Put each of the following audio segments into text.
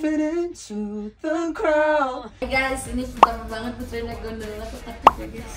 fit into the crowd. Hey guys, ini pertama banget Putri naik gondola ke takut ya guys.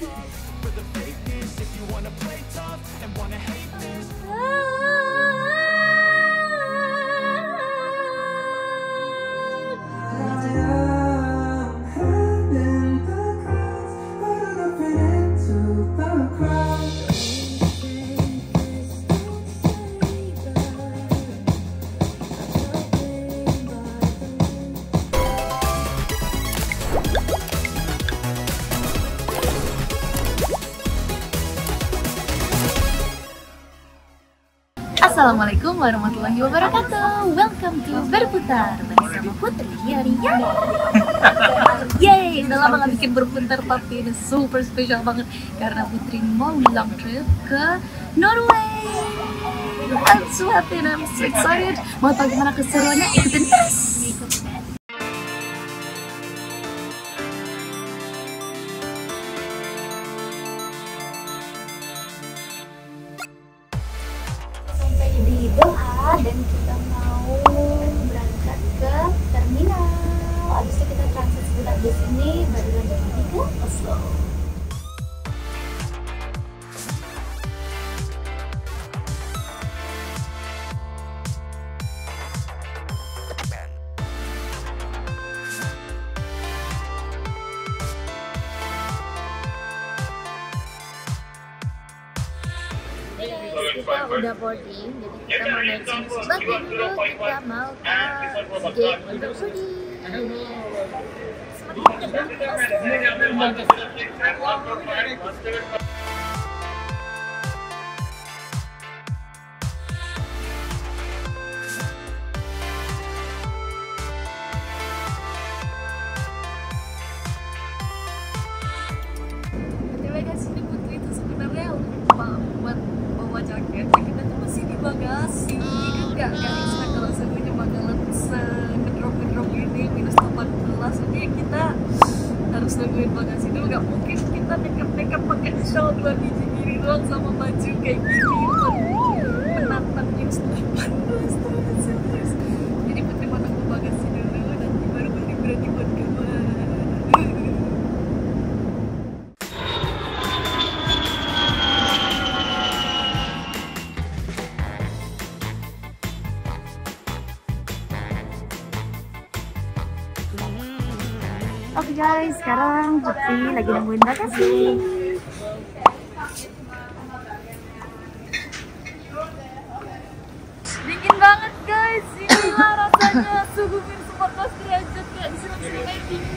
Assalamualaikum warahmatullahi wabarakatuh. Welcome to Berputar bersama Putri hari ini. Yeay, udah lama gak bikin berputar, tapi ini super spesial banget karena Putri mau long trip ke Norway. I'm so happy and I'm so excited. Mau tau gimana keseruannya? Ikutin terus. Doha dan kita mau berangkat ke terminal. Abis itu kita transit sebentar di sini, baru lanjut lagi ke Oslo. Kita udah boarding, jadi kita mau naik sini sebagai dulu kita mau ke gate untuk boarding. Btw guys, ini Putri itu sebenarnya lupa buat bawa jaket. Kita tuh masih di bagasi, kan gak expect kalau semuanya bakalan ngedrop ini minus 18. Jadi kita harus nungguin bagasi dulu. Gak mungkin kita nekat pakai shawl 2 biji gini doang sama baju kayak gini menantang minus 18 terus. Jadi Putri mau nunggu bagasi dulu, nanti baru berani buat keluar. Oke guys, sekarang Putri lagi nungguin bagasi. Dingin banget guys, inilah rasanya suhu minus 14 derajat kayak disiram-siram kayak gini.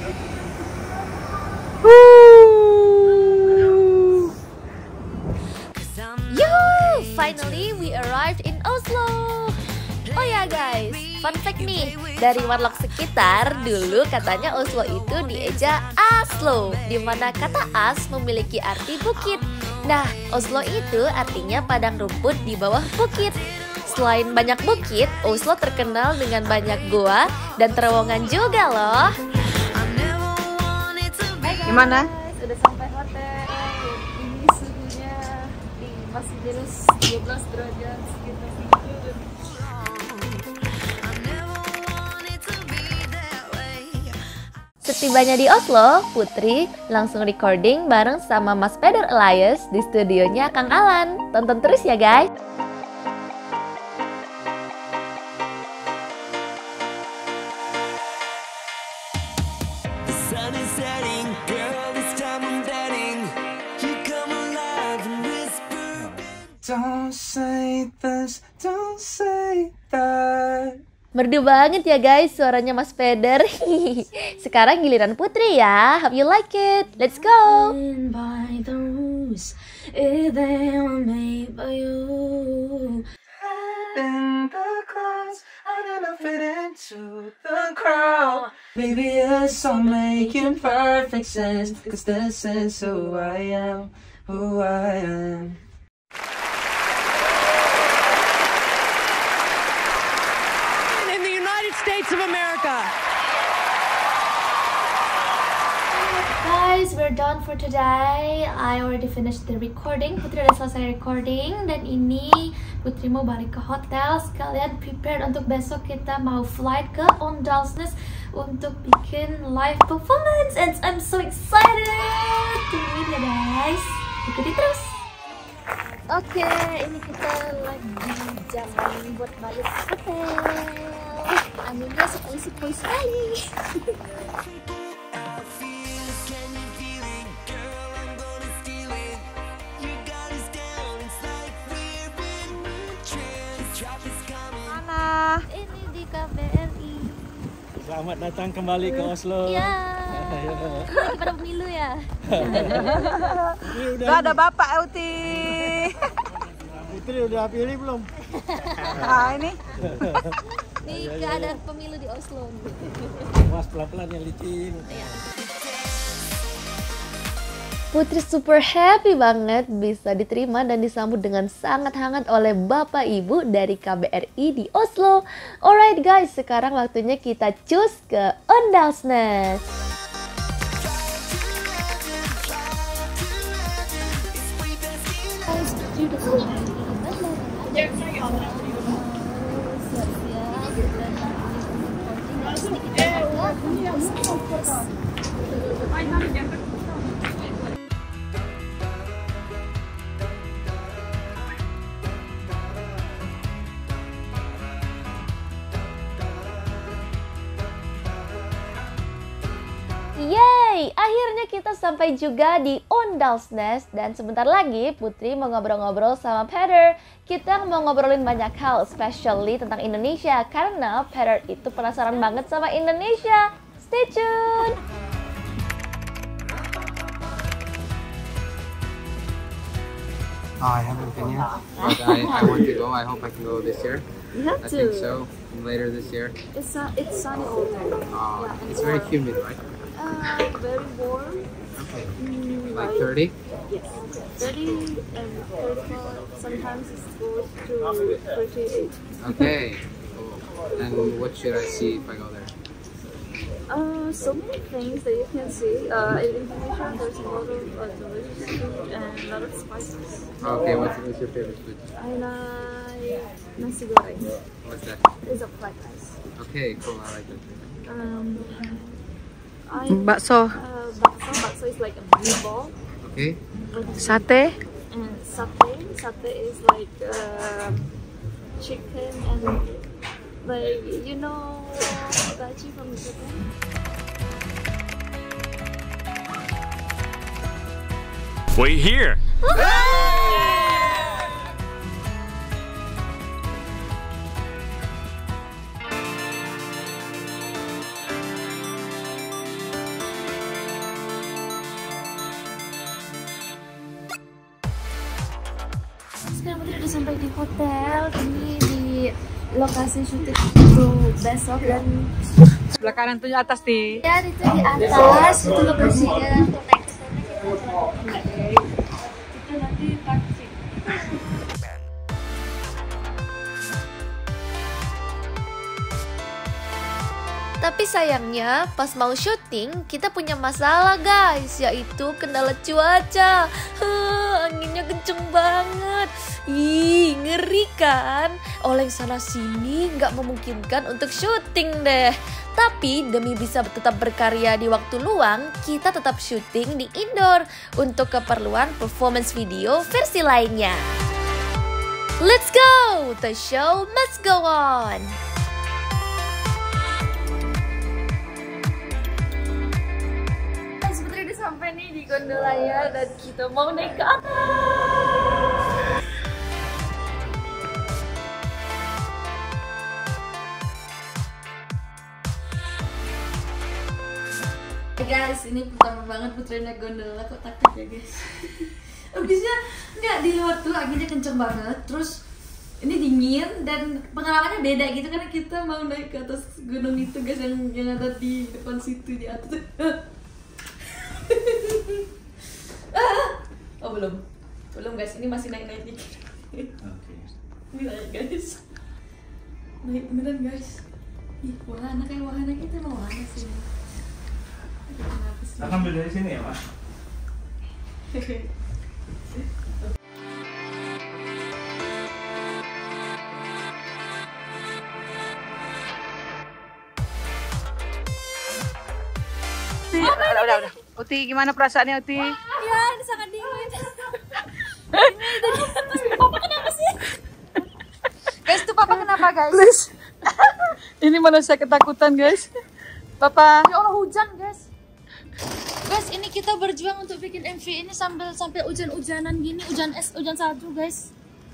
Yuhu! Finally we arrived in Oslo. Oh ya guys, fun fact nih, dari warlock sekitar, dulu katanya Oslo itu dieja Aslo, dimana kata as memiliki arti bukit. Nah, Oslo itu artinya padang rumput di bawah bukit. Selain banyak bukit, Oslo terkenal dengan banyak goa dan terowongan juga loh. Gimana? Udah sampai hotel. Ini suhunya masih minus 12 derajat sekitar segitu. Setibanya di Oslo, Putri langsung recording bareng sama Mas Peder Elias di studionya Kang Alan. Tonton terus ya guys. Don't say this, don't say that. Merdu banget ya guys suaranya Mas Peder. Sekarang giliran Putri ya. Hope you like it. Let's go. By the rules, they were made by you. In the clouds, I didn't fit into the crowd. Baby, it's all making perfect sense, 'cause this is who I am, who I am. States of America. Guys, we're done for today. I already finished the recording. Putri udah selesai recording dan ini Putri mau balik ke hotel. Sekalian prepared untuk besok kita mau flight ke Åndalsnes untuk bikin live performance. And I'm so excited to meet you guys. Ikuti terus. Oke, ini kita lagi jalan buat balik hotel. Anginnya sepoi-sepoi sekali. Mana? Ini di KBRI. Selamat datang kembali ke Oslo. Iya. Pada pemilu ya. Tuh ada Bapak Euti. Putri udah pilih belum? Ah ini. Nih gak ada pemilu di Oslo. Mas pelan-pelan yang licin. Putri super happy banget bisa diterima dan disambut dengan sangat hangat oleh Bapak Ibu dari KBRI di Oslo. Alright guys, sekarang waktunya kita cus ke Åndalsnes. Yeay, akhirnya kita sampai juga di Åndalsnes dan sebentar lagi Putri mau ngobrol-ngobrol sama Peter. Kita mau ngobrolin banyak hal, especially tentang Indonesia karena Peter itu penasaran banget sama Indonesia. Stay tune. I haven't been yet, but I want to go. I hope I can go this year. You have I think so. Later this year. It's sunny all day. It's very humid, right? Very warm. Okay. Like 30? Yes. 30 and 34. Sometimes it goes to 38. Okay. Cool. And what should I see if I go there? So many things that you can see. In Indonesia, there's a lot of delicious food and a lot of spices. Okay, what's your favorite food? I like nasi goreng. What's that? It's a fried rice. Okay, cool. I like that. Bakso. Bakso is like a big ball. Okay. Sate. And satay is like chicken and like gaji from Japan. Wait here. Sekarang Putri udah sampai di hotel. Ini di lokasi syuting untuk besok dan Sebelah kanan tuh atas nih. ya itu di atas itu lokasinya. Untuk naik ke sana kita nanti taksi. Tapi sayangnya pas mau syuting kita punya masalah guys, yaitu kendala cuaca. Anginnya kenceng banget. Ih, ngeri kan? Oleng sana sini nggak memungkinkan untuk syuting deh. Tapi demi bisa tetap berkarya di waktu luang, kita tetap syuting di indoor untuk keperluan performance video versi lainnya. Let's go! The show must go on! Putri udah sampai nih di gondolanya dan kita mau naik ke atas. Guys, ini pertama banget Putri naik gondola, kok takut ya guys. Abisnya nggak, di luar tuh anginnya kenceng banget, terus ini dingin dan pengalamannya beda gitu karena kita mau naik ke atas gunung itu guys, yang ada di depan situ di atas. Oh belum guys, ini masih naik dikit. Ini naik guys, naik beneran guys. Ih, wahana kayak wahana kita mau wahana sih. Akan ambil dari sini ya, Pak? udah. Uti, gimana perasaannya Uti? Ya, ini sangat dingin. Papa kenapa sih? Guys, tuh Papa kenapa guys? Please. Ini manusia ketakutan guys. Papa. Ya Allah, hujan guys. Guys, ini kita berjuang untuk bikin MV ini sampai hujan-hujanan gini, hujan es, hujan salju guys.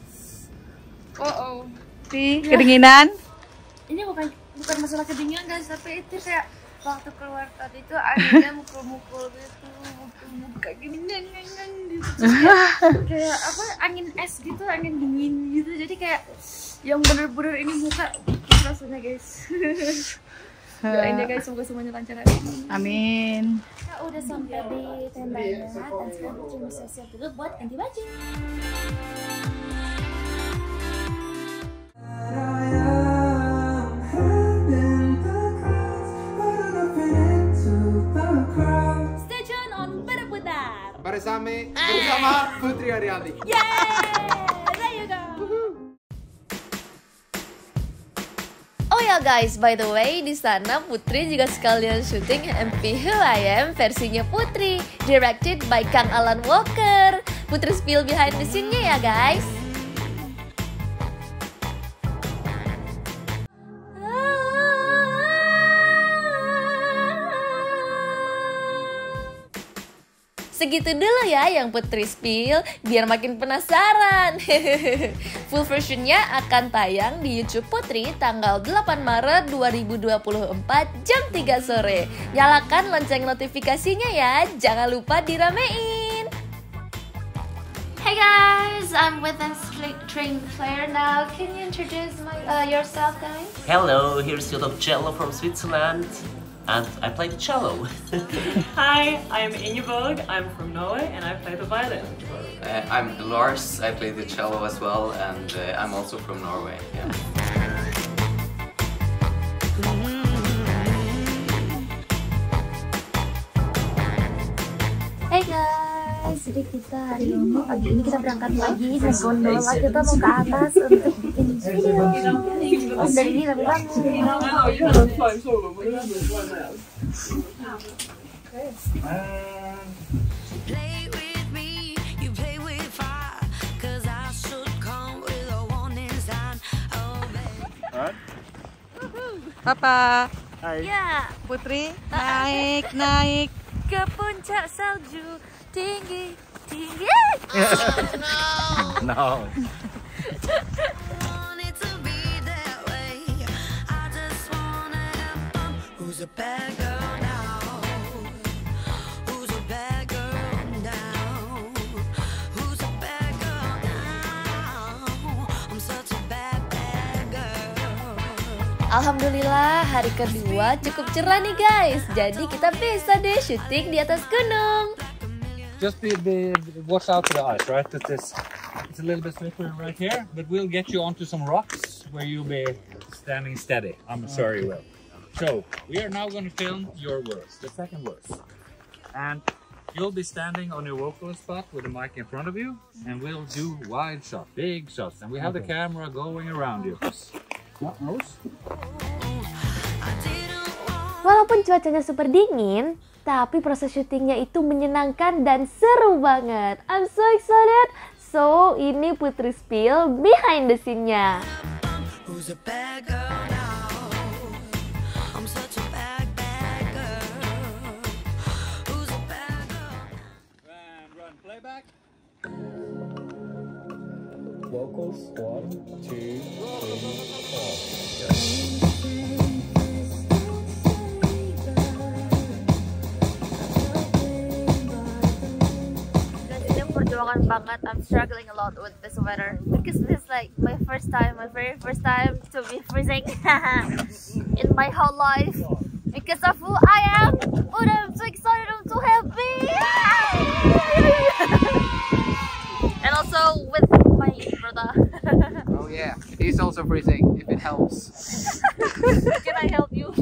Oh. Uti, kedinginan. Ini bukan masalah kedinginan guys, tapi itu kayak waktu keluar tadi itu anginnya mukul-mukul gitu, mukul kayak gini gitu. Kayak apa, angin es gitu, angin dingin gitu. Jadi kayak yang bener-bener ini muka rasanya guys. Doain ya guys, semoga semuanya lancar. Amin. Kita udah sampai di tendanya, dan sekarang kita bisa siap dulu buat ganti baju. Stay tune on Berputar bersama Putri Arianti. Yeay! There you go! Oh ya guys, by the way, di sana Putri juga sekalian syuting MV Who I Am versinya Putri, directed by Kang Alan Walker. Putri spill behind the scene-nya ya guys. Segitu dulu ya yang Putri spill, biar makin penasaran. Full versionnya akan tayang di YouTube Putri tanggal 8 Maret 2024 jam 3 sore. Nyalakan lonceng notifikasinya ya, jangan lupa diramein. Hey guys, I'm with a string player now. Can you introduce yourself guys? Hello, here's Jakob Cello from Switzerland, and I play the cello. Hi, I'm Ingeborg, I'm from Norway, and I play the violin. I'm Lars, I play the cello as well, and I'm also from Norway. Yeah. Hey guys, jadi kita hari ini pagi ini kita berangkat lagi naik gondola, kita mau ke atas untuk bikin video. Dan ini tapi Papa. ya, Putri, naik. ke puncak salju tinggi. No. Alhamdulillah hari kedua cukup cerah nih guys. Jadi kita bisa deh syuting di atas gunung. Just be watch out for the ice, right? It's a little bit slippery right here, but we'll get you onto some rocks where you'll be standing steady. I'm sure you will. So we are now going to film your verse, the second verse, and you'll be standing on your vocal spot with the mic in front of you, and we'll do wide shots, big shots, and we have the camera going around you. Walaupun cuacanya super dingin, tapi proses syutingnya itu menyenangkan dan seru banget. I'm so excited. So, ini Putri spill behind the scene-nya. Run, playback. Vocals, 1, 2, 3, 4. Perjuangan banget. I'm struggling a lot with this weather because this is like my very first time to be freezing in my whole life because of who I am. But I'm so excited, I'm so happy. And also with my brother. Oh yeah, he's also freezing, if it helps. Can I help you?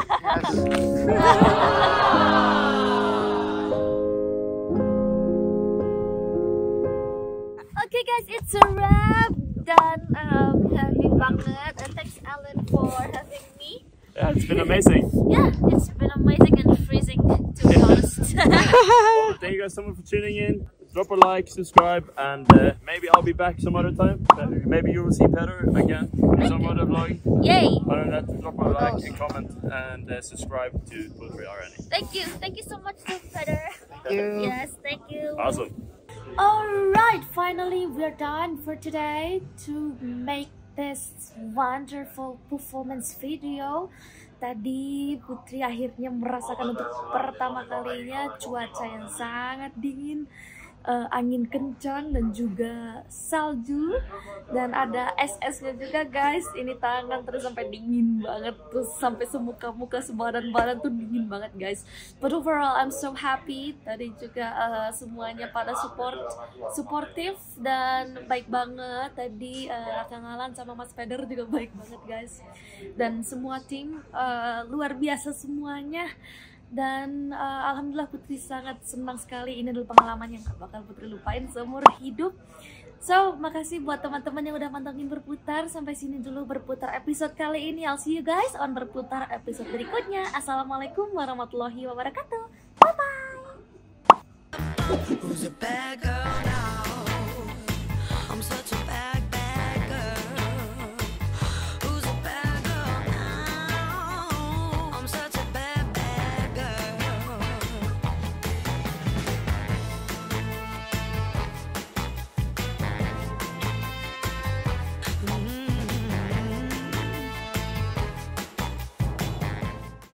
Okay guys, it's a wrap. Dan happy banget. And thanks Alan for having me. Yeah, it's been amazing. Yeah, it's been amazing and freezing to be honest. Well, thank you guys so much for tuning in. Drop a like, subscribe, and maybe I'll be back some other time. Maybe you will see Peter again in some other vlog. Yay! Other than that, drop a like and comment and subscribe to Poultry RNA. Thank you so much, Peter. Thank you. Yes, thank you. Awesome. Alright, finally we're done for today to make this wonderful performance video. Tadi Putri akhirnya merasakan untuk pertama kalinya cuaca yang sangat dingin, angin kencang dan juga salju, dan ada es-esnya juga guys. Ini tangan terus sampai dingin banget, terus sampai semuka-muka sebadan-badan tuh dingin banget guys. But overall I'm so happy. Tadi juga semuanya pada supportive dan baik banget. Tadi Kang Alan sama Mas Feder juga baik banget guys, dan semua tim luar biasa semuanya. Dan alhamdulillah Putri sangat senang sekali. Ini adalah pengalaman yang gak bakal Putri lupain seumur hidup. So, makasih buat teman-teman yang udah mantengin Berputar. Sampai sini dulu Berputar episode kali ini. I'll see you guys on Berputar episode berikutnya. Assalamualaikum warahmatullahi wabarakatuh. Bye-bye.